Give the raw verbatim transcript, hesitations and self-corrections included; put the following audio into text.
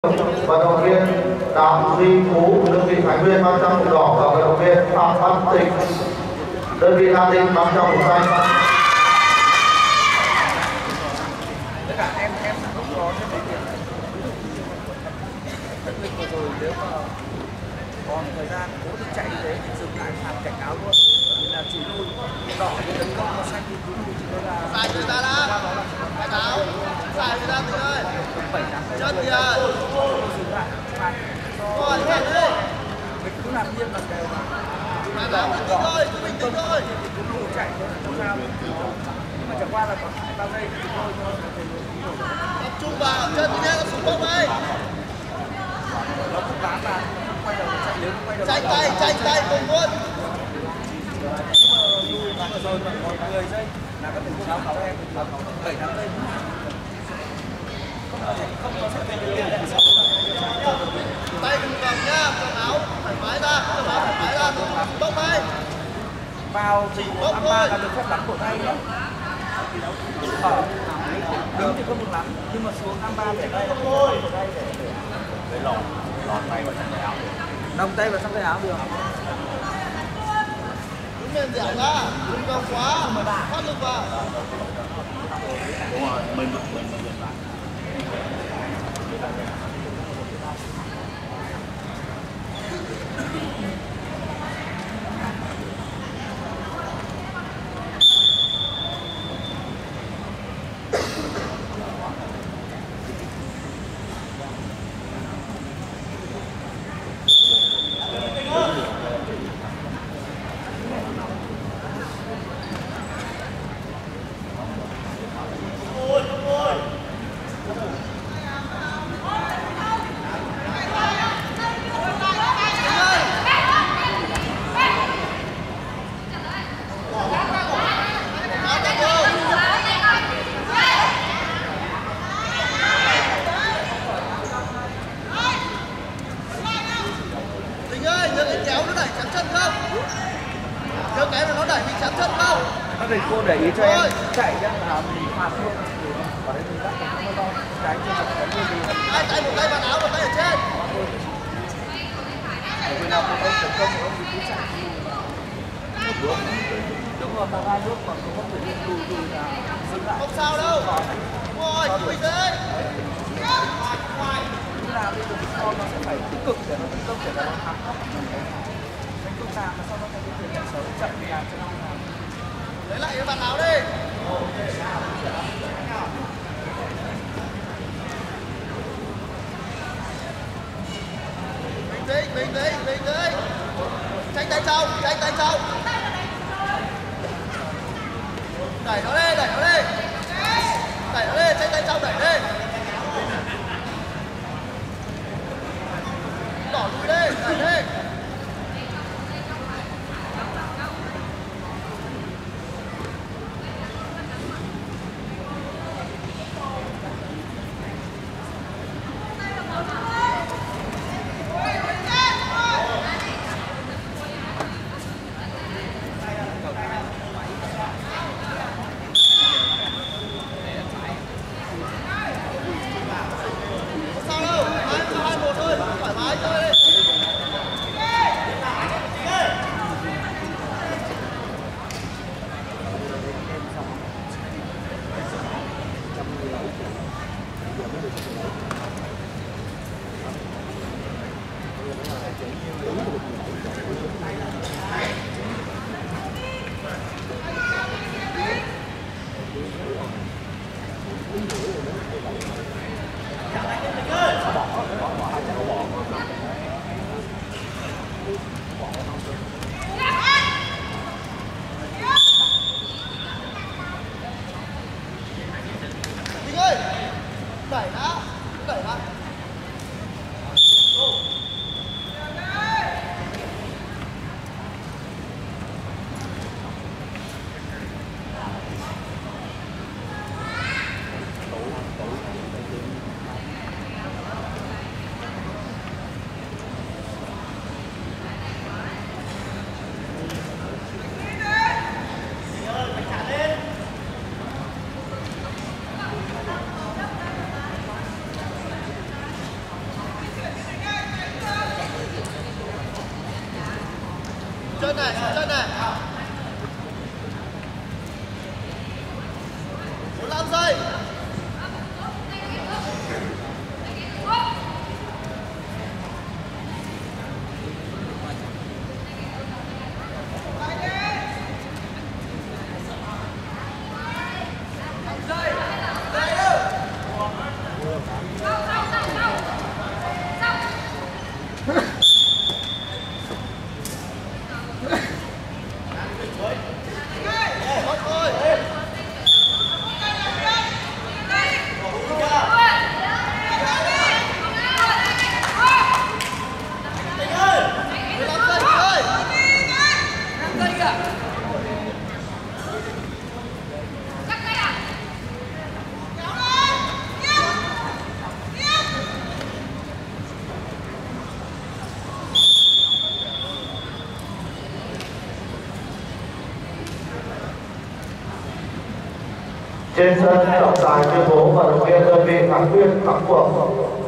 vận động viên Đào Duy Phú đơn vị Thái Nguyên mang trang phục đỏ và vận động viên Phạm Văn Tịnh đơn vị Nam Định mang trang phục xanh. Tất cả em em không có cái điều kiện thật việc vừa rồi nếu mà còn thời gian cố tình chạy như thế thì dừng lại phạt cảnh cáo luôn, bởi vì là chỉ lui đỏ thì tấn công nó xanh thì cứ lui chỉ đây là sai người ta đã cảnh cáo sai người ta mình ơi chết kìa dừng lại phạt rồi chết đi mình cứ làm nghiêm là đều mà cảnh cáo bình tĩnh thôi cứ bình tĩnh thôi thì cứ lùi chạy thôi không sao, nhưng mà chẳng qua là còn hai ba giây thì thôi thôi tập trung vào chân đi nhé, xuống bốc đây nó cũng bám vào quay đầu chạy, nếu quay đầu tranh tay tranh tay cùng luôn mà rồi mà còn mười giây là có thể sáu sáu em bảy tám giây không có không có sẽ về tiền tay đừng cầm nhá, cầm áo thoải mái ra, cầm áo thoải mái ra, bốc đây vào thì bốc ba thôi là được phép bắn cổ tay nữa, ở đứng thì không được lắm nhưng mà xuống năm ba để đây thôi để để lọt lọt tay vào trong tay áo, nòng tay vào trong tay áo được. đứng lên dẻo ra, đừng cầm quá, phát lực vào. Đúng rồi, mình mình mình dừng lại. Tình ơi, nhớ cái kéo nó đẩy chắn chân không? Nhớ cái mà nó đẩy mình chắn chân không? Các thầy cô để ý cho em chạy nhá, là mình phạt luôn. Ở đây mình bắt nó to, cái trên một cái như gì. Hai tay một tay vào áo, một tay ở trên. Bởi vì nào có tay tấn công của ông thì cứ chạy. Đúng rồi, mà hai bước còn không thể đi lùi lùi là dừng lại. Không sao đâu. Đúng rồi, cứ bình tĩnh. Như nào đi được con nó sẽ phải tích cực để nó tấn công, để nó thắng. Đánh công làm mà sau đó thành cái quyền chạy xấu, chạy thì làm cho nó làm. Lấy lại cái bàn áo đi. Bình tĩnh, bình tĩnh, bình tĩnh. Tranh tay trong, tranh tay trong. Đẩy nó đi, đẩy nó đi. Đẩy nó đi, tranh tay trong đẩy đi. Đỏ lùi đi, đẩy đi. Không sao đâu, hai hai một thôi, thoải mái chơi đi. Bình ơi, đẩy đã, đẩy đã. chân này, giảm chân này. bốn mươi lăm giây. Trên sân trọng tài tuyên bố vận động viên đơn vị thắng quyết thắng cuộc.